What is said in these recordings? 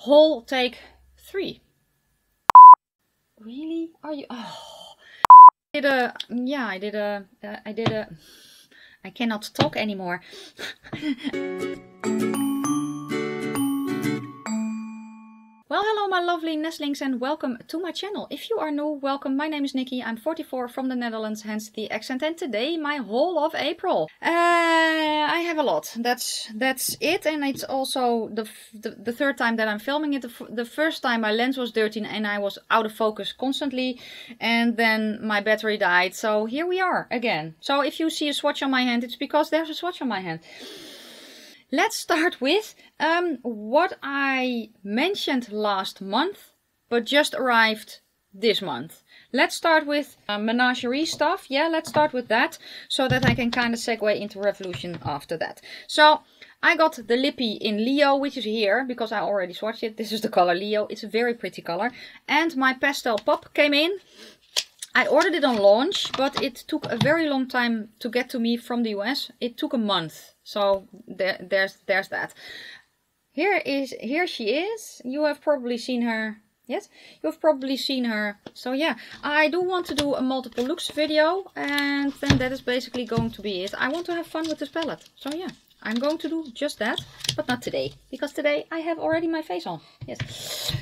Haul take 3. Really? Are you? Oh, I cannot talk anymore. Well, hello my lovely nestlings and welcome to my channel. If you are new, welcome. My name is Nikki. I'm 44 from the Netherlands, hence the accent. And today my haul of April. I have a lot. That's it. And it's also the third time that I'm filming it. The first time my lens was dirty and I was out of focus constantly. And then my battery died. So here we are again. So if you see a swatch on my hand, it's because there's a swatch on my hand. Let's start with what I mentioned last month, but just arrived this month. Let's start with menagerie stuff. Yeah, let's start with that, so that I can kind of segue into Revolution after that. So I got the Lippy in Leo, which is here, because I already swatched it. This is the color Leo. It's a very pretty color. And my pastel pop came in. I ordered it on launch, but it took a very long time to get to me from the US. It took a month. So there's that. Here she is. You have probably seen her. Yes, you've probably seen her. So yeah, I do want to do a multiple looks video, and then that is basically going to be it. I want to have fun with this palette. So yeah, I'm going to do just that, but not today, because today I have already my face on. Yes.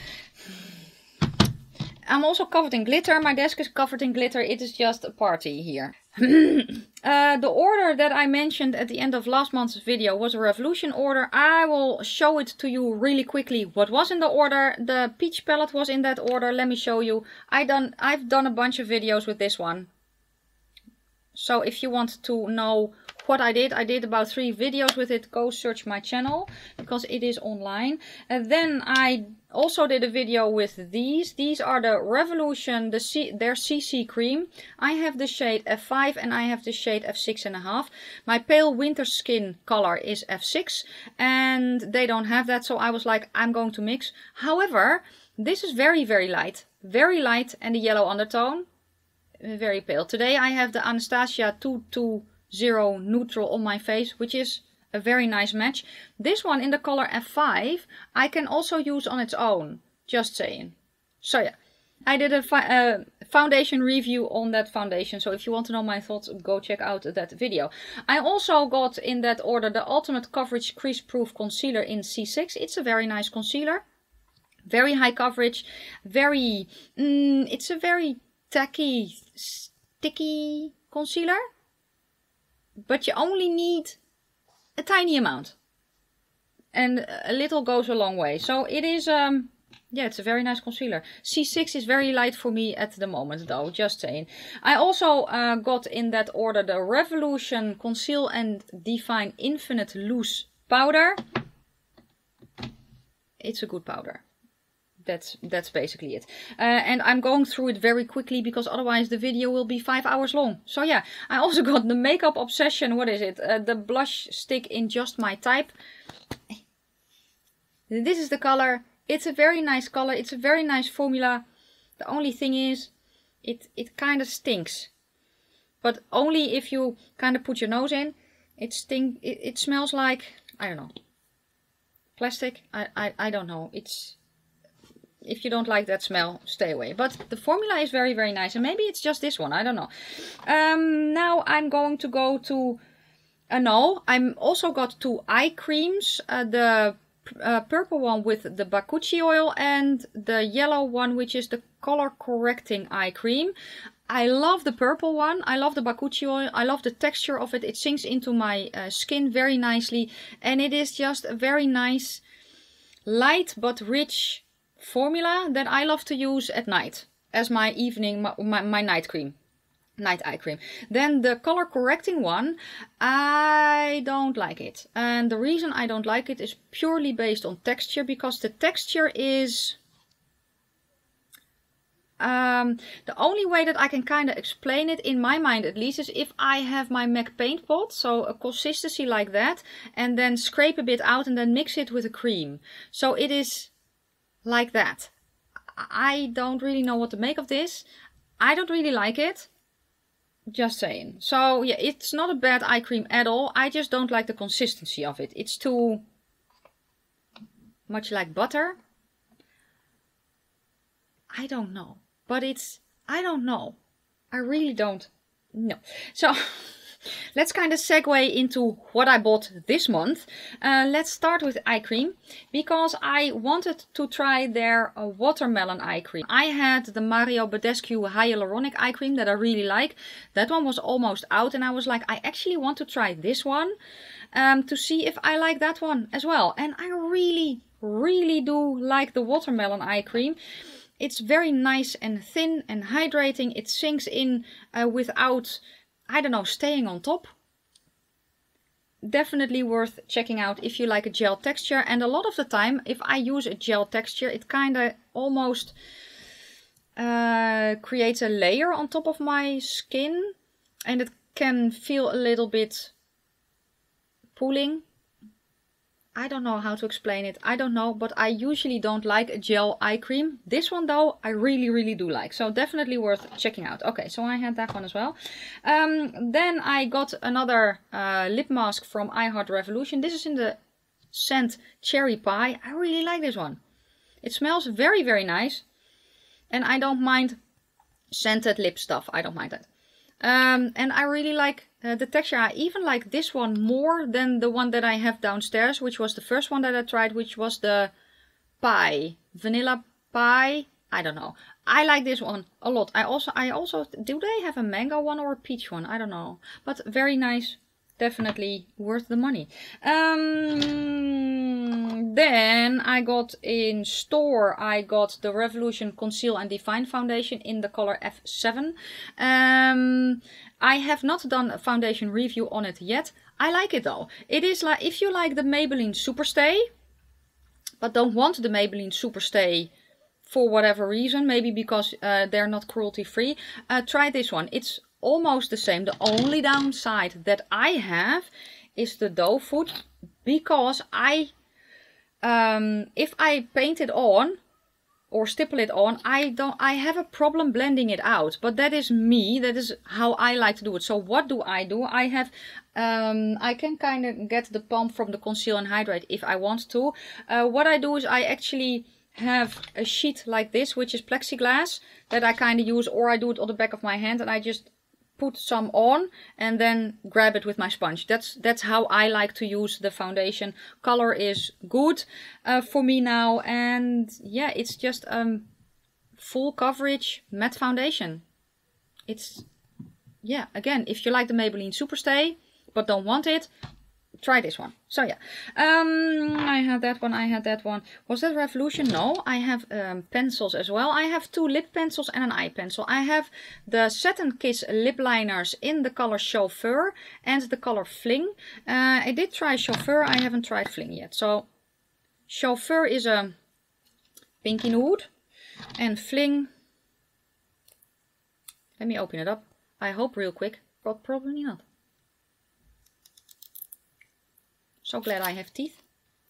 I'm also covered in glitter. My desk is covered in glitter. It is just a party here. The order that I mentioned at the end of last month's video was a Revolution order. I will show it to you really quickly what was in the order. The peach palette was in that order. Let me show you. I've done a bunch of videos with this one. So if you want to know what I did about 3 videos with it. Go search my channel because it is online. And then I also did a video with these. These are the Revolution, their CC cream. I have the shade F5 and I have the shade F6.5. My pale winter skin color is F6 and they don't have that. So I was like, I'm going to mix. However, this is very, very light. Very light and the yellow undertone. Very pale. Today I have the Anastasia 220 neutral on my face, which is a very nice match. This one in the color F5 I can also use on its own, just saying. So yeah, I did a foundation review on that foundation, so if you want to know my thoughts, go check out that video. I also got in that order the Ultimate Coverage Crease Proof Concealer in C6. It's a very nice concealer, very high coverage, very it's a very tacky, sticky concealer. But you only need a tiny amount. And a little goes a long way. So it is, yeah, it's a very nice concealer. C6 is very light for me at the moment though, just saying. I also got in that order the Revolution Conceal and Define Infinite Loose Powder. It's a good powder. That's basically it. And I'm going through it very quickly because otherwise the video will be 5 hours long. So yeah, I also got the Makeup Obsession, what is it? The blush stick in Just My Type. This is the color. It's a very nice color. It's a very nice formula. The only thing is, it kind of stinks. But only if you kind of put your nose in. It smells like, I don't know, plastic. I don't know. If you don't like that smell, stay away. But the formula is very, very nice. And maybe it's just this one. I don't know. Now I'm going to go to... no, I'm also got 2 eye creams. The purple one with the Bakuchi oil. And the yellow one, which is the color correcting eye cream. I love the purple one. I love the Bakuchi oil. I love the texture of it. It sinks into my skin very nicely. And it is just a very nice, light but rich formula that I love to use at night as my evening, my night cream, night eye cream. Then the color correcting one, I don't like it. And the reason I don't like it is purely based on texture, because the texture is... the only way that I can kind of explain it, in my mind at least, is if I have my MAC paint pot, so a consistency like that, and then scrape a bit out and then mix it with a cream. So it is like that. I don't really know what to make of this. I don't really like it. Just saying. So yeah, it's not a bad eye cream at all. I just don't like the consistency of it. It's too much like butter. I don't know. But I don't know. I really don't know. So let's kind of segue into what I bought this month. Let's start with eye cream, because I wanted to try their watermelon eye cream. I had the Mario Badescu hyaluronic eye cream that I really like. That one was almost out and I was like, I actually want to try this one to see if I like that one as well. And I really do like the watermelon eye cream. It's very nice and thin and hydrating. It sinks in without, I don't know, staying on top. Definitely worth checking out if you like a gel texture. And a lot of the time, if I use a gel texture, it kind of almost creates a layer on top of my skin. And it can feel a little bit pulling. I don't know how to explain it. I don't know, but I usually don't like a gel eye cream. This one though, I really do like. So definitely worth checking out. Okay, so I had that one as well. Then I got another lip mask from I Heart Revolution. This is in the scent Cherry Pie. I really like this one. It smells very nice. And I don't mind scented lip stuff. I don't mind that. And I really like the texture. I even like this one more than the one that I have downstairs, which was the first one that I tried, which was the pie, vanilla pie. I don't know. I like this one a lot. I also, do they have a mango one or a peach one? I don't know, but very nice. Definitely worth the money. Then I got in store, I got the Revolution Conceal and Define Foundation in the color F7. I have not done a foundation review on it yet. I like it though. It is like, if you like the Maybelline Superstay, but don't want the Maybelline Superstay for whatever reason, maybe because they're not cruelty free, try this one. It's almost the same. The only downside that I have is the doe foot, because if I paint it on or stipple it on, I have a problem blending it out. But that is me. That is how I like to do it. So what do? I have I can kind of get the pump from the Conceal and Hydrate if I want to. What I do is I actually have a sheet like this, which is plexiglass, that I kind of use, or I do it on the back of my hand and I just put some on and then grab it with my sponge. That's how I like to use the foundation. Color is good for me now, and yeah, it's just full coverage matte foundation. It's, yeah, again, if you like the Maybelline Superstay but don't want it, try this one. So yeah, I had that one. Was that Revolution? No, I have pencils as well. I have two lip pencils and an eye pencil. I have the Satin Kiss lip liners in the color Chauffeur and the color Fling. I did try Chauffeur, I haven't tried Fling yet. So Chauffeur is a pinky nude, and Fling, let me open it up. I hope real quick, but probably not. So glad I have teeth.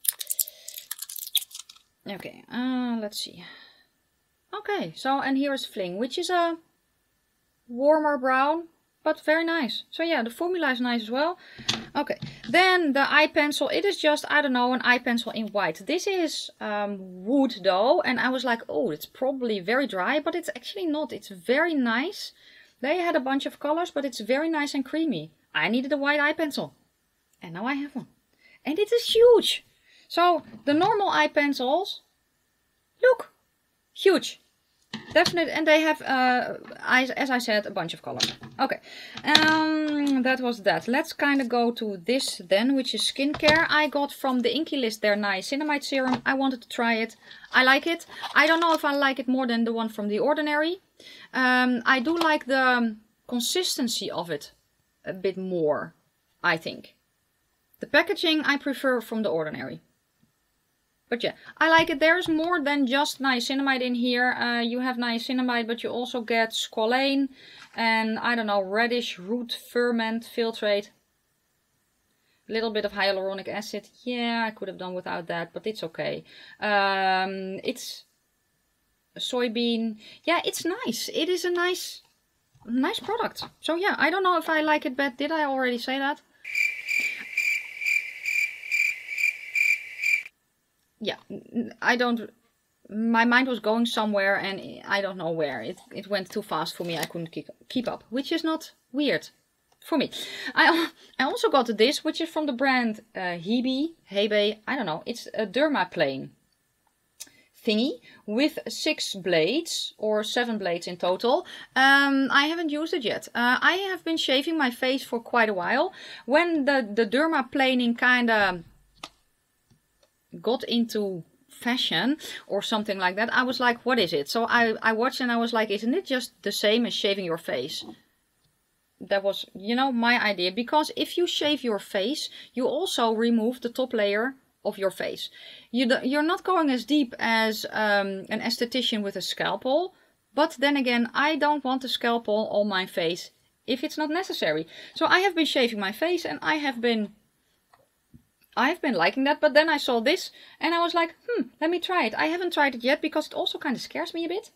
Okay, let's see. Okay, so, and here is Fling, which is a warmer brown, but very nice. So yeah, the formula is nice as well. Okay, then the eye pencil, it is just, I don't know, an eye pencil in white. This is wood though, and I was like, oh, it's probably very dry, but it's actually not. It's very nice. They had a bunch of colors, but it's very nice and creamy. I needed a white eye pencil, and now I have one. And it is huge. So the normal eye pencils, look, huge. Definitely, and they have, as I said, a bunch of colors. Okay, that was that. Let's kind of go to this then, which is skincare. I got from the Inkey List their Niacinamide serum. I wanted to try it. I like it. I don't know if I like it more than the one from The Ordinary. I do like the consistency of it a bit more, I think. The packaging I prefer from The Ordinary. But yeah, I like it. There's more than just niacinamide in here. You have niacinamide, but you also get squalane and, I don't know, radish root ferment filtrate. A little bit of hyaluronic acid. Yeah, I could have done without that, but it's okay. It's a soybean. Yeah, it's nice. It is a nice product. So yeah, I don't know if I like it bad. Did I already say that? Yeah, I don't my mind was going somewhere and I don't know where. It went too fast for me. I couldn't keep up, which is not weird for me. I also got this, which is from the brand Hebe, I don't know. It's a dermaplane thingy with 6 blades or 7 blades in total. I haven't used it yet. I have been shaving my face for quite a while. When the dermaplaning kind of got into fashion or something like that, I was like, what is it? So I watched and I was like, isn't it just the same as shaving your face? That was, you know, my idea. Because if you shave your face, you also remove the top layer of your face. You're not going as deep as an esthetician with a scalpel. But then again, I don't want a scalpel on my face if it's not necessary. So I have been shaving my face and I've been liking that. But then I saw this and I was like, let me try it. I haven't tried it yet because it also kind of scares me a bit.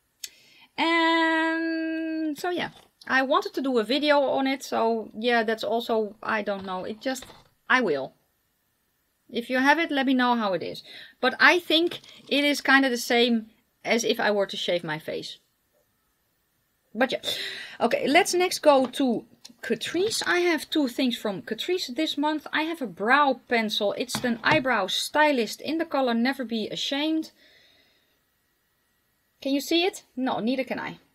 And so yeah, I wanted to do a video on it. So yeah, that's also, I don't know. I will. If you have it, let me know how it is. But I think it is kind of the same as if I were to shave my face. But yeah. Okay, let's next go to Catrice. I have 2 things from Catrice this month. I have a brow pencil. It's an eyebrow stylist in the color Never Be Ashamed. Can you see it? No, neither can I.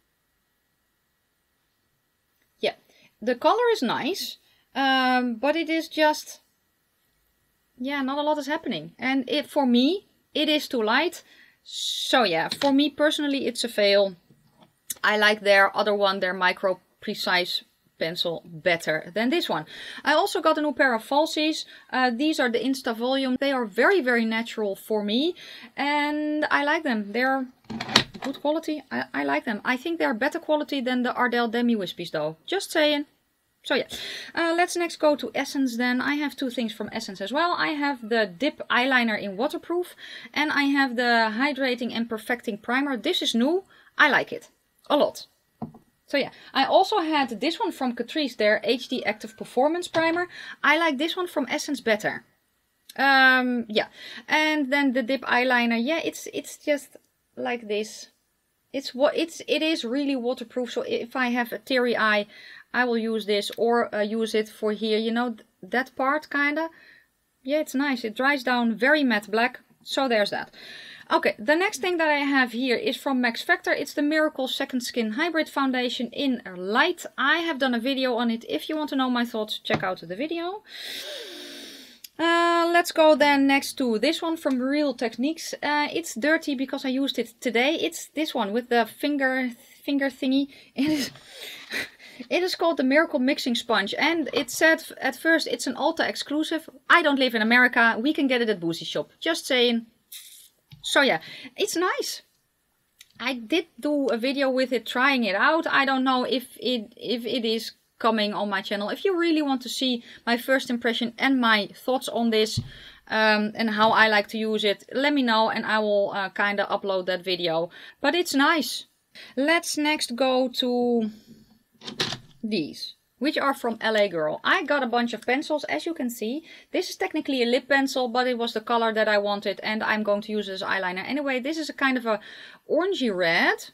Yeah, the color is nice, but it is just... yeah, not a lot is happening. And for me, it is too light. So yeah, for me personally, it's a fail. I like their other one, their Micro Precise pencil, better than this one. I also got a new pair of falsies. These are the Insta Volume. They are very, very natural for me. And I like them. They're good quality. I like them. I think they're better quality than the Ardell Demi Wispies though. Just saying. So yeah, let's next go to Essence then. I have 2 things from Essence as well. I have the Dip Eyeliner in Waterproof. And I have the Hydrating and Perfecting Primer. This is new. I like it a lot. So yeah, I also had this one from Catrice, their HD Active Performance Primer. I like this one from Essence better. Yeah, and then the Dip Eyeliner. Yeah, it's just like this. It is really waterproof. So if I have a teary eye, I will use this or use it for here. You know, that part kinda. Yeah, it's nice. It dries down very matte black. So there's that. Okay, the next thing that I have here is from Max Factor. It's the Miracle Second Skin Hybrid Foundation in Light. I have done a video on it. If you want to know my thoughts, check out the video. Let's go then next to this one from Real Techniques. It's dirty because I used it today. It's this one with the finger thingy. It is called the Miracle Mixing Sponge. And it said at first it's an Ulta exclusive. I don't live in America. We can get it at Boozy Shop. Just saying. So yeah, it's nice. I did do a video with it, trying it out. I don't know if it is coming on my channel. If you really want to see my first impression and my thoughts on this and how I like to use it, let me know and I will kind of upload that video. But it's nice. Let's next go to these, which are from LA Girl. I got a bunch of pencils, as you can see. This is technically a lip pencil, but it was the color that I wanted and I'm going to use it as eyeliner. Anyway, this is a kind of a orangey red.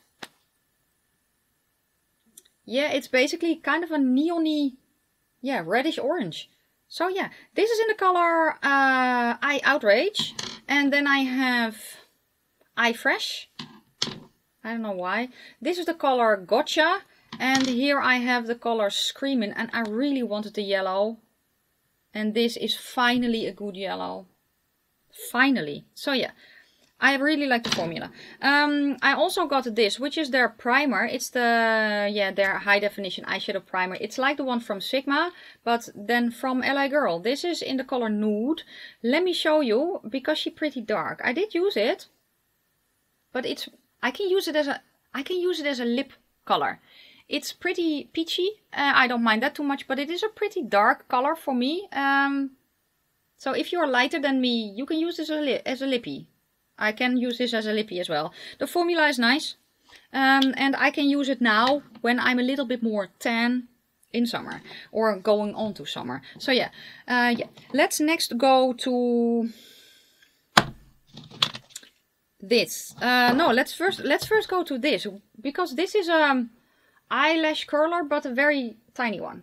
Yeah, it's basically kind of a neon-y, yeah, reddish orange. So yeah, this is in the color Eye Outrage. And then I have Eye Fresh. I don't know why. This is the color Gotcha. And here I have the color Screamin', and I really wanted the yellow. And this is finally a good yellow. Finally. So yeah, I really like the formula. I also got this, which is their primer. It's the, yeah, their high definition eyeshadow primer. It's like the one from Sigma, but then from LA Girl. This is in the color Nude. Let me show you, because she's pretty dark. I did use it, but I can use it as a lip color. It's pretty peachy. I don't mind that too much, but it is a pretty dark color for me. So if you're lighter than me, you can use this as a lippy. I can use this as a lippy as well. The formula is nice. And I can use it now when I'm a little bit more tan in summer. Or going on to summer. So yeah. Let's next go to this. No, let's first go to this, because this is eyelash curler, but a very tiny one.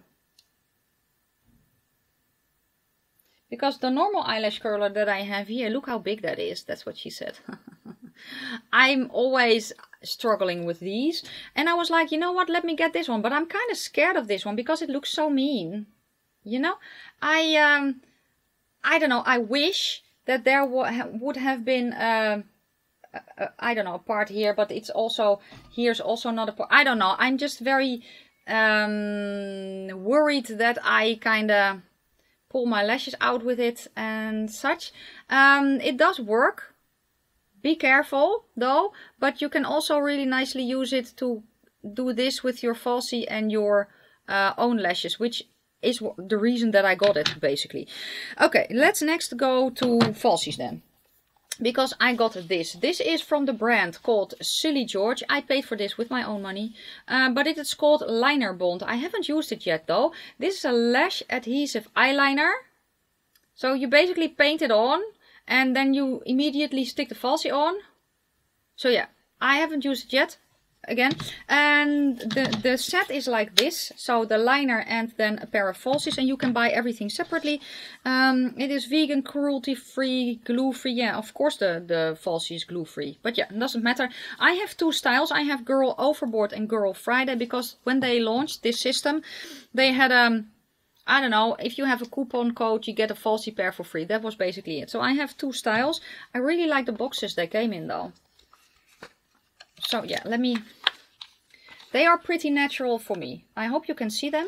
Because the normal eyelash curler that I have here, look how big that is. That's what she said. I'm always struggling with these. And I was like, you know what, let me get this one. But I'm kind of scared of this one because it looks so mean. You know? I don't know. I wish that there would have been, I don't know, a part here. But it's also, here's also not a part. I don't know. I'm just very worried that I kind of pull my lashes out with it and such. It does work. Be careful though, but you can also really nicely use it to do this with your falsie and your own lashes, which is the reason that I got it basically. Okay, let's next go to falsies then. Because I got this. This is from the brand called Silly George. I paid for this with my own money. But it is called Liner Bond. I haven't used it yet though. This is a lash adhesive eyeliner. So you basically paint it on. And then you immediately stick the falsie on. So yeah, I haven't used it yet. Again. And the set is like this. So the liner and then a pair of falsies. And you can buy everything separately. It is vegan, cruelty free, glue free. Yeah, of course the falsie is glue free. But yeah, it doesn't matter. I have two styles. I have Girl Overboard and Girl Friday. Because when they launched this system, they had I don't know, if you have a coupon code, you get a falsie pair for free. That was basically it. So I have two styles. I really like the boxes they came in though. So yeah, they are pretty natural for me. I hope you can see them.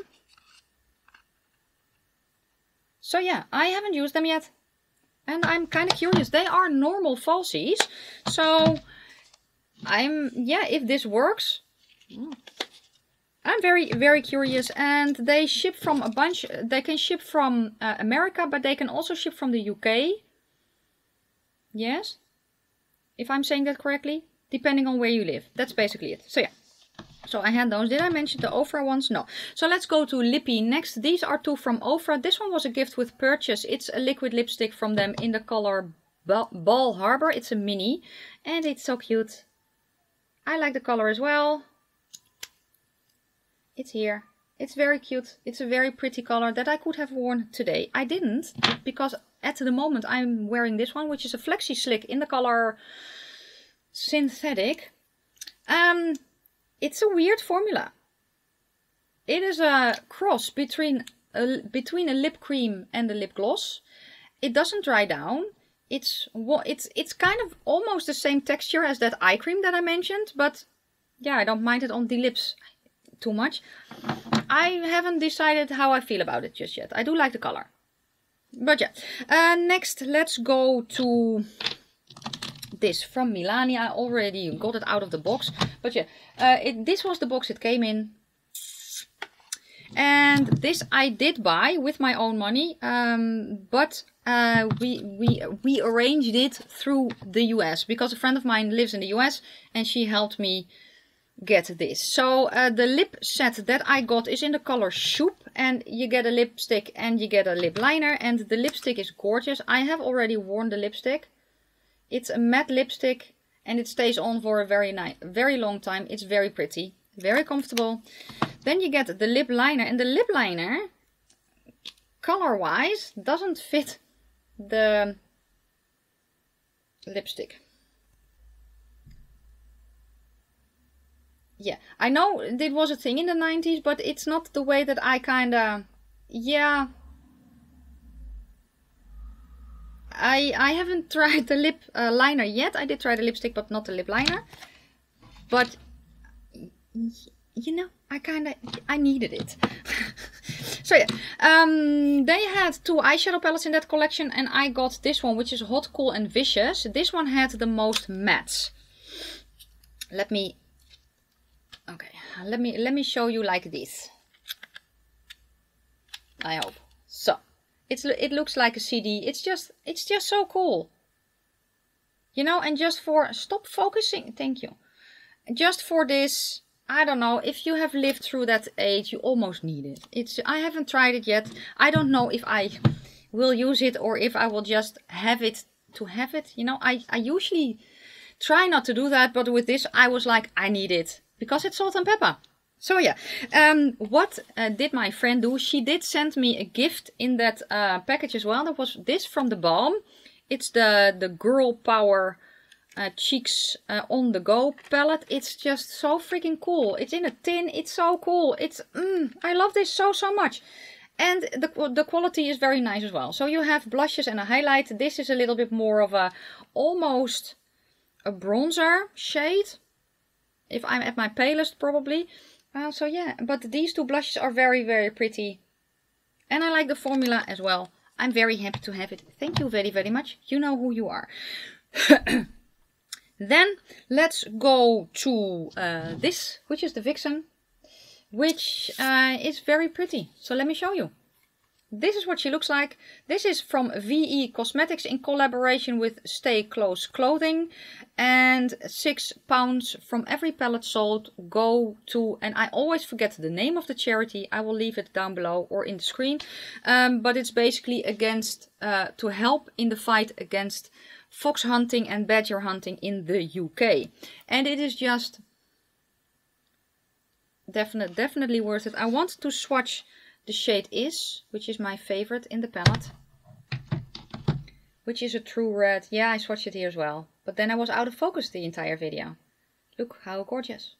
So yeah, I haven't used them yet. And I'm kind of curious. They are normal falsies. So yeah, if this works, I'm very, very curious. And they ship from a bunch. They can ship from America, but they can also ship from the UK. Yes, if I'm saying that correctly. Depending on where you live. That's basically it. So yeah. So I had those. Did I mention the Ofra ones? No. So let's go to Lippie next. These are two from Ofra. This one was a gift with purchase. It's a liquid lipstick from them in the color Bal Harbour. It's a mini. And it's so cute. I like the color as well. It's here. It's very cute. It's a very pretty color that I could have worn today. I didn't. Because at the moment I'm wearing this one. Which is a Flexi Slick in the color Synthetic. It's a weird formula. It is a cross between a lip cream and a lip gloss. It doesn't dry down. It's kind of almost the same texture as that eye cream that I mentioned, but yeah, I don't mind it on the lips too much. I haven't decided how I feel about it just yet. I do like the color. But yeah, next let's go to this from Milani. I already got it out of the box, but yeah, this was the box it came in, and this I did buy with my own money, but we arranged it through the US because a friend of mine lives in the US and she helped me get this. So the lip set that I got is in the color Shoop, and you get a lipstick and you get a lip liner, and the lipstick is gorgeous. I have already worn the lipstick. It's a matte lipstick and it stays on for a very long time. It's very pretty, very comfortable. Then you get the lip liner, and the lip liner, color-wise, doesn't fit the lipstick. Yeah, I know it was a thing in the 90s, but it's not the way that I kinda, yeah. I haven't tried the lip liner yet. I did try the lipstick, but not the lip liner. But, you know, I needed it. So yeah, they had two eyeshadow palettes in that collection, and I got this one, which is Hot, Cool and Vicious. This one had the most mattes. Let me show you like this. I hope. So. It looks like a CD. It's just so cool. You know, and just for, stop focusing, thank you. Just for this, I don't know, if you have lived through that age, you almost need it. I haven't tried it yet. I don't know if I will use it or if I will just have it to have it. You know, I usually try not to do that, but with this I was like, I need it because it's salt and pepper. So yeah, what did my friend do? She did send me a gift in that package as well. That was this from the Balm. It's the Girl Power Cheeks on the Go palette. It's just so freaking cool. It's in a tin. It's so cool. It's I love this so much. And the quality is very nice as well. So you have blushes and a highlight. This is a little bit more of a almost a bronzer shade. If I'm at my palest probably. So yeah, but these two blushes are very pretty. And I like the formula as well. I'm very happy to have it. Thank you very much. You know who you are. Then let's go to this, which is the Vixen. Which is very pretty. So let me show you. This is what she looks like. This is from VE Cosmetics in collaboration with Stay Close Clothing. And £6 from every palette sold go to, and I always forget the name of the charity. I will leave it down below or in the screen. But it's basically against, to help in the fight against fox hunting and badger hunting in the UK. And it is just definitely worth it. I want to swatch the shade Is, which is my favorite in the palette, which is a true red. Yeah, I swatched it here as well, but then I was out of focus the entire video. Look how gorgeous.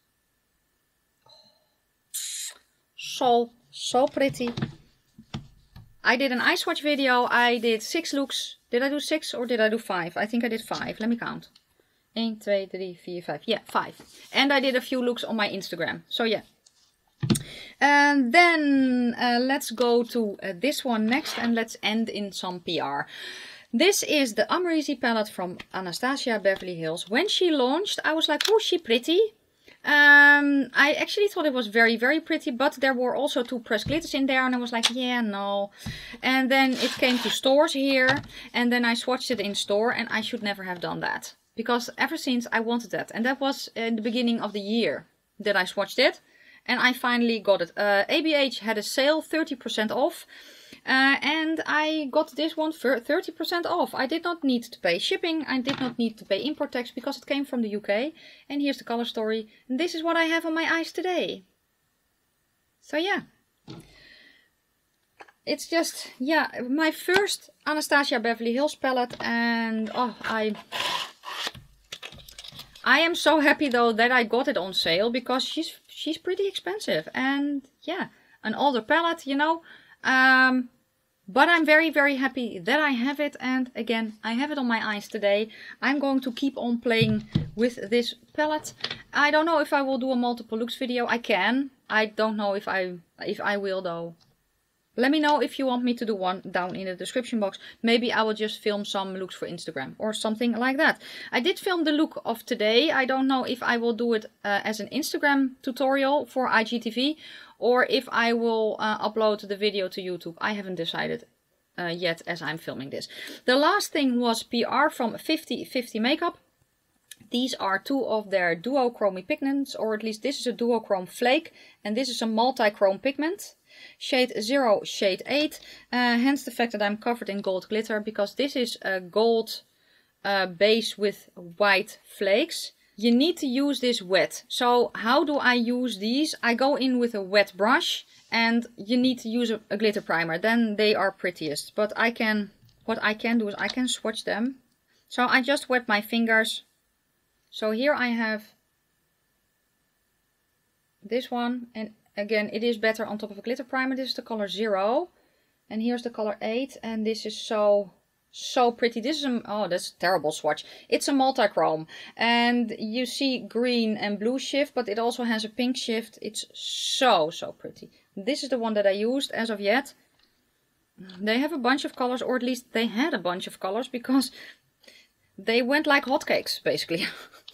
So pretty. I did an eye swatch video. I did 6 looks. Did I do 6 or did I do 5? I think I did 5. Let me count. 1, 2, 3, 4, 5. Yeah, 5. And I did a few looks on my Instagram. So yeah. And then let's go to this one next, and let's end in some PR. This is the Amrezy palette from Anastasia Beverly Hills. When she launched, I was like, oh, she pretty. I actually thought it was very pretty, but there were also 2 pressed glitters in there, and I was like, yeah, no. And then it came to stores here, and then I swatched it in store, and I should never have done that. Because ever since I wanted that, and that was in the beginning of the year that I swatched it. And I finally got it. ABH had a sale, 30% off. And I got this one for 30% off. I did not need to pay shipping. I did not need to pay import tax because it came from the UK. And here's the color story. And this is what I have on my eyes today. So yeah. It's just, yeah, my first Anastasia Beverly Hills palette. And oh, I am so happy though that I got it on sale because she's pretty expensive, and yeah, an older palette, you know. But I'm very happy that I have it, and again, I have it on my eyes today. I'm going to keep on playing with this palette. I don't know if I will do a multiple looks video. I can. I don't know if I will though. Let me know if you want me to do one down in the description box. Maybe I will just film some looks for Instagram or something like that. I did film the look of today. I don't know if I will do it as an Instagram tutorial for IGTV or if I will upload the video to YouTube. I haven't decided yet as I'm filming this. The last thing was PR from 50/50 Makeup. These are 2 of their duochrome pigments, or at least this is a duochrome flake and this is a multi-chrome pigment. Shade 0, shade 8, hence the fact that I'm covered in gold glitter, because this is a gold base with white flakes. You need to use this wet. So how do I use these? I go in with a wet brush, and you need to use a glitter primer, then they are prettiest. But what I can do is I can swatch them. So I just wet my fingers. So here I have this one, and again, it is better on top of a glitter primer. This is the color 0. And here's the color 8. And this is so pretty. This is oh, that's a terrible swatch. It's a multi-chrome. And you see green and blue shift, but it also has a pink shift. It's so pretty. This is the one that I used as of yet. They have a bunch of colors, or at least they had a bunch of colors, because they went like hotcakes, basically.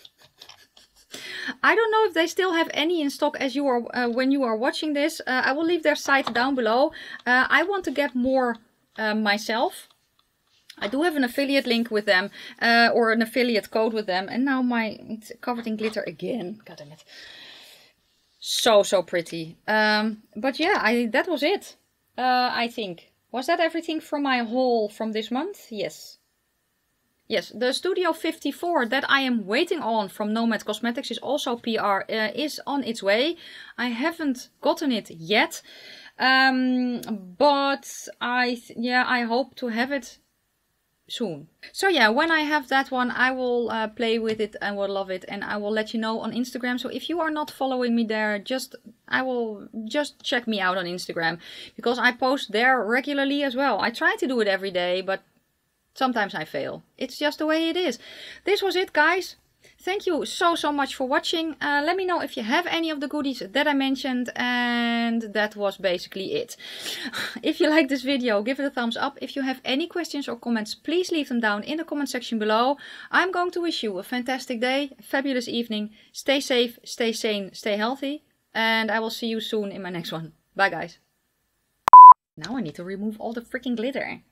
I don't know if they still have any in stock as you are when you are watching this. I will leave their site down below. I want to get more myself. I do have an affiliate link with them, or an affiliate code with them. And now it's covered in glitter again. God damn it. So pretty. But yeah, that was it. I think. Was that everything from my haul from this month? Yes. Yes, the Studio 54 that I am waiting on from Nomad Cosmetics is also PR, is on its way. I haven't gotten it yet, but I hope to have it soon. So yeah, when I have that one, I will play with it and will love it, and I will let you know on Instagram. So if you are not following me there, just check me out on Instagram, because I post there regularly as well. I try to do it every day, but sometimes I fail. It's just the way it is. This was it, guys. Thank you so much for watching. Let me know if you have any of the goodies that I mentioned, and that was basically it. If you like this video, give it a thumbs up. If you have any questions or comments, please leave them down in the comment section below. I'm going to wish you a fantastic day, a fabulous evening. Stay safe, stay sane, stay healthy, and I will see you soon in my next one. Bye, guys. Now I need to remove all the freaking glitter.